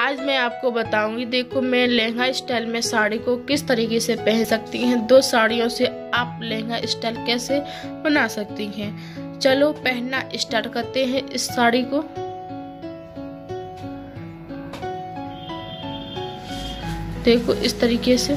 आज मैं आपको बताऊंगी, देखो मैं लहंगा स्टाइल में साड़ी को किस तरीके से पहन सकती हैं। 2 साड़ियों से आप लहंगा स्टाइल कैसे बना सकती हैं। चलो पहनना स्टार्ट करते हैं इस साड़ी को। देखो इस तरीके से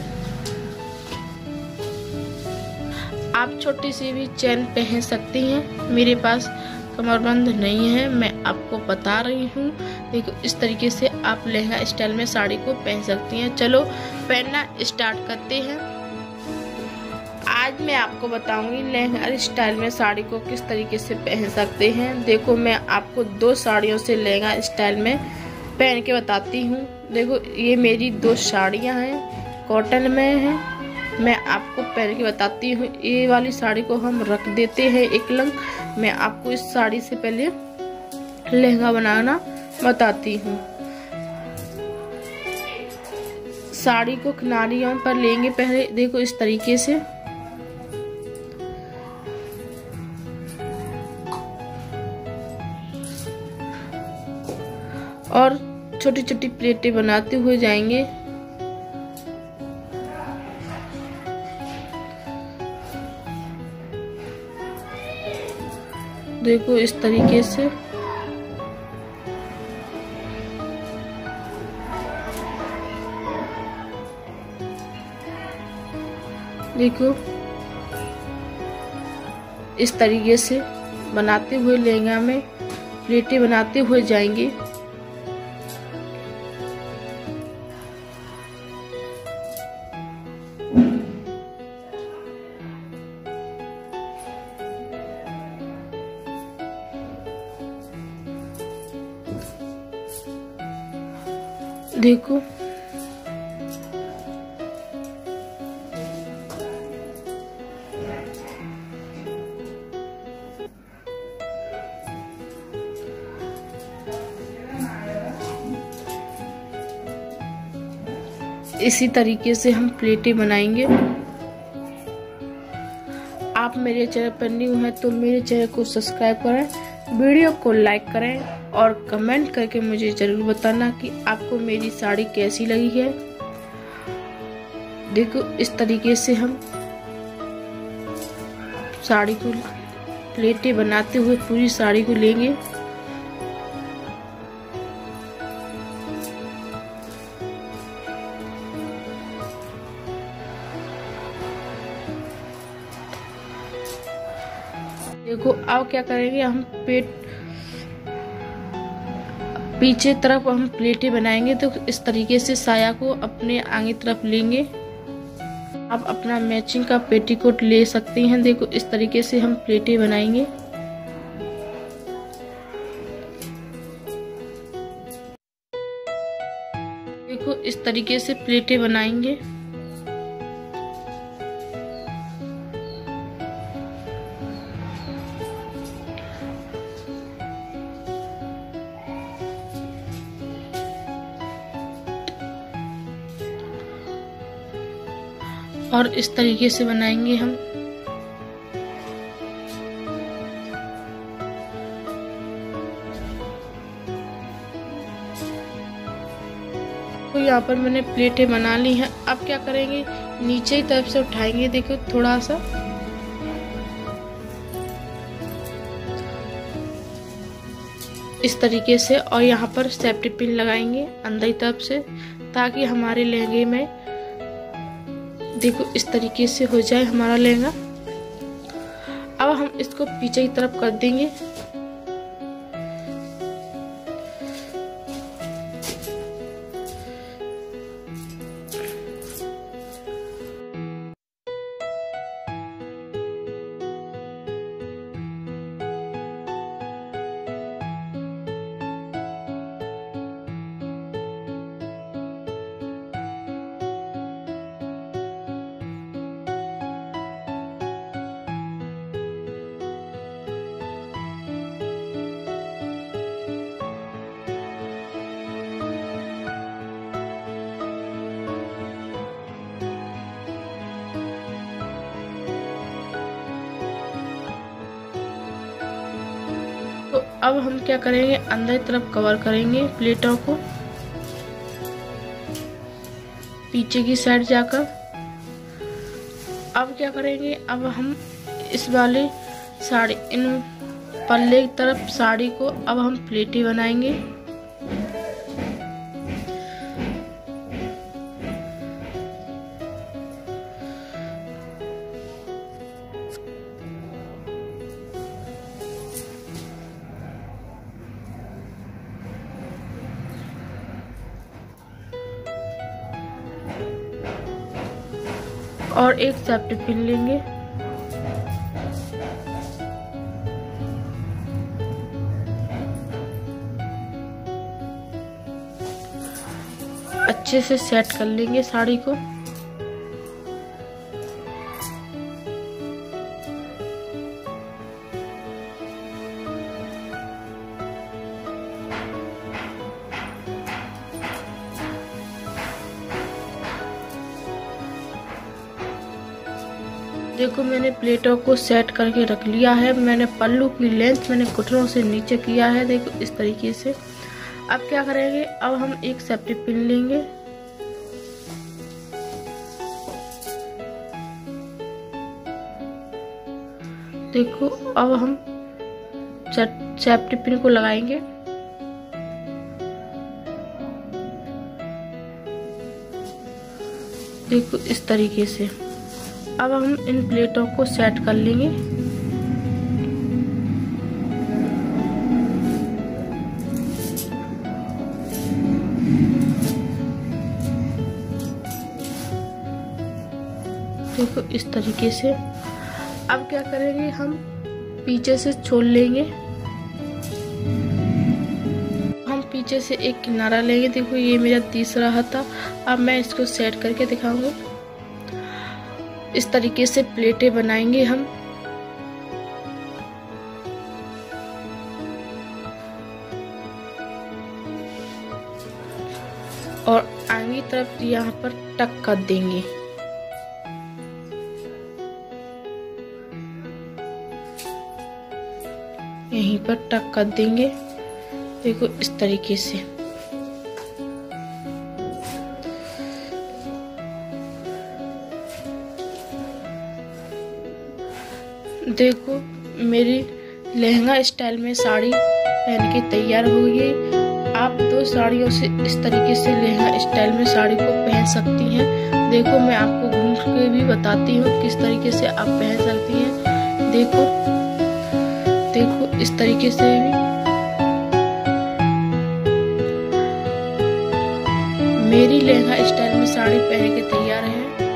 आप छोटी सी भी चेन पहन सकती हैं। मेरे पास कमरबंद नहीं है, मैं आपको बता रही हूँ। देखो इस तरीके से आप लहंगा स्टाइल में साड़ी को पहन सकती हैं। चलो पहनना स्टार्ट करते हैं। आज मैं आपको बताऊंगी लहंगा स्टाइल में साड़ी को किस तरीके से पहन सकते हैं। देखो मैं आपको 2 साड़ियों से लहंगा स्टाइल में पहन के बताती हूँ। देखो ये मेरी 2 साड़ियाँ हैं, कॉटन में हैं। मैं आपको पहन के बताती हूँ। ये वाली साड़ी को हम रख देते हैं एक लंग। मैं आपको इस साड़ी से पहले लहंगा बनाना बताती हूँ। साड़ी को किनारियों पर लेंगे पहले। देखो इस तरीके से और छोटी छोटी प्लेटें बनाते हुए जाएंगे। देखो इस तरीके से देखो इस तरीके से बनाते हुए लहंगा में प्लेटें बनाते हुए जाएंगे। देखो इसी तरीके से हम प्लेटें बनाएंगे। आप मेरे चैनल पर न्यू हैं तो मेरे चैनल को सब्सक्राइब करें, वीडियो को लाइक करें और कमेंट करके मुझे जरूर बताना कि आपको मेरी साड़ी कैसी लगी है। देखो इस तरीके से हम साड़ी को प्लेटें बनाते हुए पूरी साड़ी को लेंगे। देखो अब क्या करेंगे, हम पीछे तरफ हम प्लेटें बनाएंगे। तो इस तरीके से साया को अपने आगे तरफ लेंगे। आप अपना मैचिंग का पेटीकोट ले सकते हैं। देखो इस तरीके से हम प्लेटें बनाएंगे। देखो इस तरीके से प्लेटें बनाएंगे। और इस तरीके से बनाएंगे हम। तो यहाँ पर मैंने प्लेटें बना ली हैं। अब क्या करेंगे, नीचे की तरफ से उठाएंगे। देखो थोड़ा सा इस तरीके से, और यहाँ पर सेफ्टी पिन लगाएंगे अंदर की तरफ से, ताकि हमारे लहंगे में देखो इस तरीके से हो जाए हमारा लहंगा। अब हम इसको पीछे की तरफ कर देंगे। तो अब हम क्या करेंगे, अंदर की तरफ कवर करेंगे प्लेटों को। पीछे की साइड जाकर। अब क्या करेंगे, अब हम इस वाले साड़ी, इन पल्ले की तरफ साड़ी को अब हम प्लेटें बनाएंगे। और एक सेफ्टी पिन लेंगे। अच्छे से सेट कर लेंगे साड़ी को। देखो मैंने प्लेटों को सेट करके रख लिया है। मैंने पल्लू की लेंथ मैंने घुटनों से नीचे किया है, देखो इस तरीके से। अब क्या करेंगे, अब हम एक सेफ्टी पिन लेंगे। देखो अब हम सेफ्टी पिन को लगाएंगे। देखो इस तरीके से। अब हम इन प्लेटों को सेट कर लेंगे। देखो इस तरीके से। अब क्या करेंगे, हम पीछे से छोल लेंगे। हम पीछे से एक किनारा लेंगे। देखो ये मेरा तीसरा हाथ था। अब मैं इसको सेट करके दिखाऊंगी। इस तरीके से प्लेटें बनाएंगे हम। और आगे तरफ यहाँ पर टक कर देंगे। यहीं पर टक कर देंगे। देखो इस तरीके से। देखो मेरी लहंगा स्टाइल में साड़ी पहन के तैयार हो गई। आप दो साड़ियों से इस तरीके से लहंगा स्टाइल में साड़ी को पहन सकती हैं। देखो मैं आपको घूम के भी बताती हूँ किस तरीके से आप पहन सकती हैं। देखो देखो इस तरीके से भी मेरी लहंगा स्टाइल में साड़ी पहन के तैयार है।